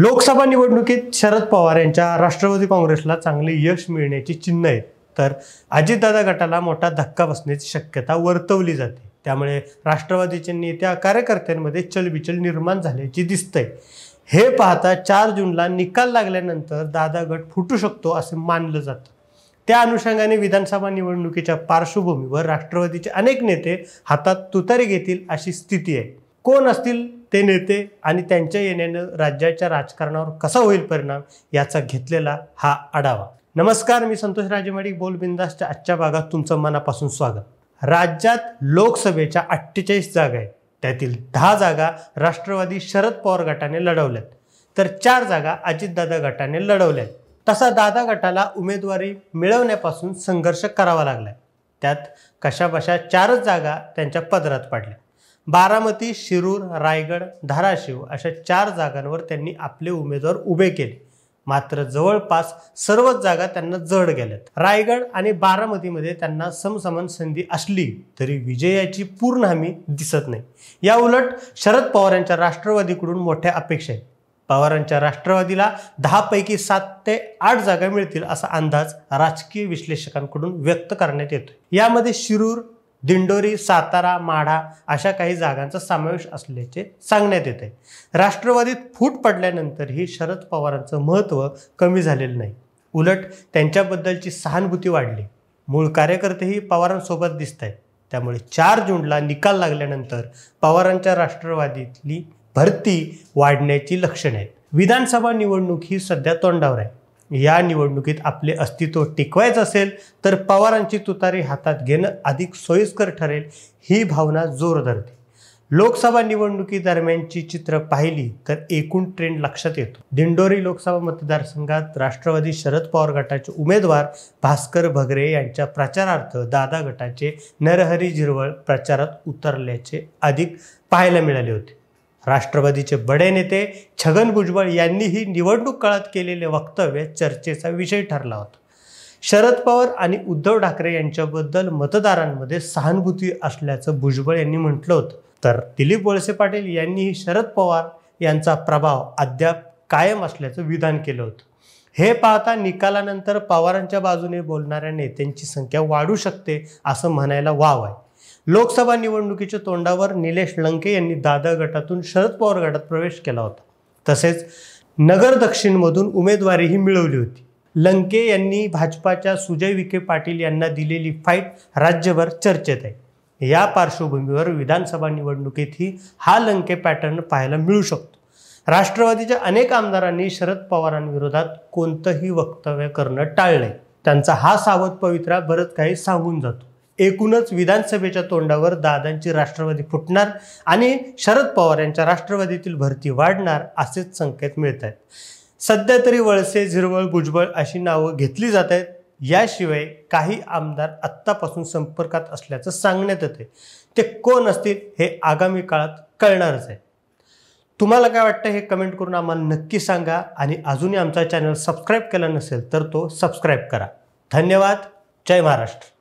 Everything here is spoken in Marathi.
लोकसभा निवडणुकीत शरद पवार यांच्या राष्ट्रवादी काँग्रेसला चांगले यश मिळण्याची चिन्ह आहेत, तर अजितदादा गटाला मोठा धक्का बसण्याची शक्यता वर्तवली जाते। त्यामुळे राष्ट्रवादीच्या नेत्या कार्यकर्त्यांमध्ये चलबिचल निर्माण झाल्याची दिसतंय। हे पाहता 4 जूनला निकाल लागल्यानंतर दादा गट फुटू शकतो असे मानलं जातं। त्या अनुषंगाने विधानसभा निवडणुकीच्या पार्श्वभूमीवर राष्ट्रवादीचे अनेक नेते हातात तुतारी घेतील अशी स्थिती आहे। कोण असतील ते नेते आणि त्यांच्या येण्याने राज्याच्या राजकारणावर कसा होईल परिणाम याचा घेतलेला हा आढावा। नमस्कार, मी संतोष राजेमाडी बोल बिंदासच्या आजच्या भागात तुमचं मनापासून स्वागत। राज्यात लोकसभेच्या 48 जागा आहेत, त्यातील 10 जागा राष्ट्रवादी शरद पवार गटाने लढवल्यात, तर 4 जागा अजितदादा गटाने लढवल्यात। तसा दादा गटाला उमेदवारी मिळवण्यापासून संघर्ष करावा लागलाय। त्यात कशाबशा 4 जागा त्यांच्या पदरात पडल्या। बारामती, शिरूर, रायगड, धाराशिव अशा 4 जागांवर त्यांनी आपले उमेदवार उभे केले, मात्र जवळपास सर्वच जागा त्यांना जड गेल्यात। रायगड आणि बारामतीमध्ये त्यांना समसमान संधी असली तरी विजयाची पूर्ण हमी दिसत नाही। या उलट शरद पवार यांच्या राष्ट्रवादीकडून मोठ्या अपेक्षा आहेत। पवारांच्या राष्ट्रवादीला 10 पैकी 7 ते 8 जागा मिळतील असा अंदाज राजकीय विश्लेषकांकडून व्यक्त करण्यात येतोय। यामध्ये शिरूर, दिंडोरी, सातारा, माढा अशा काही जागांचा समावेश असल्याचे सांगण्यात येते। राष्ट्रवादीत फूट पडल्यानंतरही शरद पवारांचं महत्त्व कमी झालेलं नाही, उलट त्यांच्याबद्दलची सहानुभूती वाढली। मूळ कार्यकर्तेही पवारांसोबत दिसत आहेत। त्यामुळे 4 जूनला निकाल लागल्यानंतर पवारांच्या राष्ट्रवादीतली भरती वाढण्याची लक्षणे आहेत। विधानसभा निवडणूक ही सध्या तोंडावर आहे। या निवडणुकीत आपले अस्तित्व टिकवायचं असेल तर पवारांची तुतारी हातात घेणं अधिक सोयीस्कर ठरेल, ही भावना जोर धरते। लोकसभा निवडणुकीदरम्यानची चित्र पाहिली तर एकूण ट्रेंड लक्षात येतो। दिंडोरी लोकसभा मतदारसंघात राष्ट्रवादी शरद पवार गटाचे उमेदवार भास्कर भगरे यांच्या प्रचारार्थ दादा गटाचे नरहरी झिरवळ प्रचारात उतरल्याचे अधिक पाहायला मिळाले होते। राष्ट्रवादीचे बडे नेते छगन भुजबळ यांनीही निवडणूक काळात केलेले वक्तव्य चर्चेचा विषय ठरला होता। शरद पवार आणि उद्धव ठाकरे यांच्याबद्दल मतदारांमध्ये सहानुभूती असल्याचं भुजबळ यांनी म्हटलं होतं, तर दिलीप वळसे पाटील यांनीही शरद पवार यांचा प्रभाव अद्याप कायम असल्याचं विधान केलं होतं। हे पाहता निकालानंतर पवारांच्या बाजूने बोलणाऱ्या नेत्यांची संख्या वाढू शकते असं म्हणायला वाव आहे। लोकसभा निवडणुकीच्या तोंडावर निलेश लंके यांनी दादा गटातून शरद पवार गटात प्रवेश केला होता। तसेच नगर दक्षिणमधून उमेदवारीही मिळवली होती। लंके यांनी भाजपाच्या सुजय विखे पाटील यांना दिलेली फाईट राज्यभर चर्चेत आहे। या पार्श्वभूमीवर विधानसभा निवडणुकीतही हा लंके पॅटर्न पाहायला मिळू शकतो। राष्ट्रवादीच्या अनेक आमदारांनी शरद पवारांविरोधात कोणतंही वक्तव्य करणं टाळलंय। त्यांचा हा सावध पवित्रा बरंच काही सांगून जातो। एकूणच विधानसभेच्या तोंडावर दादांची राष्ट्रवादी फुटणार आणि शरद पवार यांच्या राष्ट्रवादीतील भरती वाढणार असेच संकेत मिळत आहेत। सध्या तरी वळसे, झिरवळ, भुजबळ अशी नावं घेतली जात आहेत। याशिवाय काही आमदार आत्तापासून संपर्कात असल्याचं सांगण्यात येते। ते कोण असतील हे आगामी काळात कळणारच आहे। तुम्हाला काय वाटतं हे कमेंट करून आम्हाला नक्की सांगा आणि अजूनही आमचा चॅनल सबस्क्राईब केला नसेल तर तो सबस्क्राईब करा। धन्यवाद। जय महाराष्ट्र।